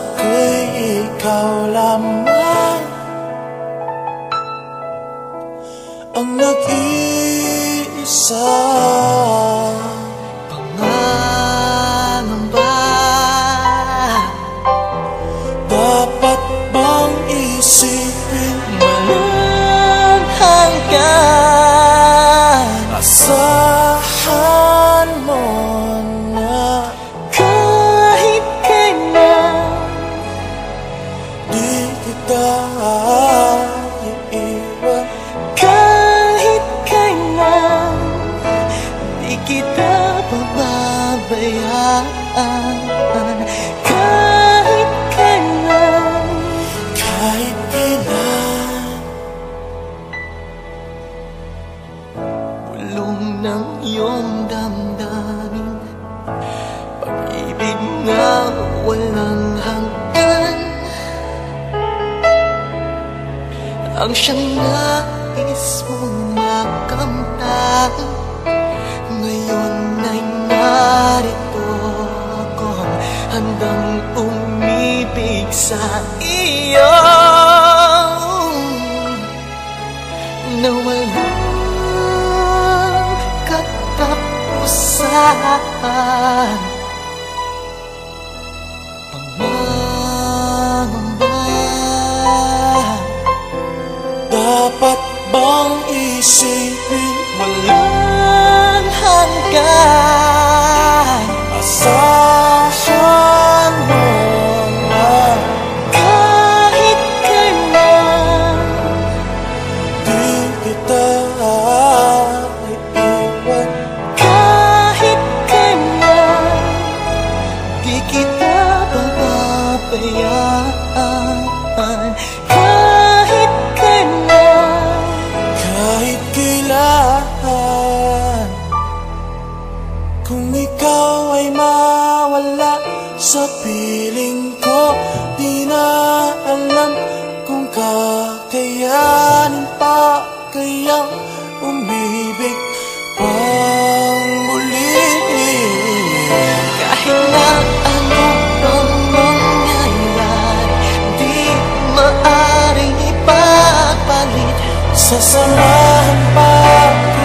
ko'y ikaw lamang ang nag-iisa. Pangangamba, dapat bang isipin walang hanggan? Asahan mo na kahit kailan di kita iiwan. kahit kailan di kita pababayaan. Kahit kailan, Kahit kailan, bulong ng iyong damdamin, pag-ibig na walang hanggan, ang siyang nais mong makamtan. Ngayon ay narito ako, handang umibig sa iyo na walang katapusan. Pangangamba, dapat bang isipin walang hanggan? asahan mo na Kahit kailan, di kita iiwan. kahit kailan, di kita pababayaan. Kahit kailan, Kahit kailan, kung ikaw ay mawala sa piling ko, di na alam kung kakayanin pa kayang umibig pang muli. kahit na ano pang mangyayari, di maaring ipagpalit. Sasamahan pa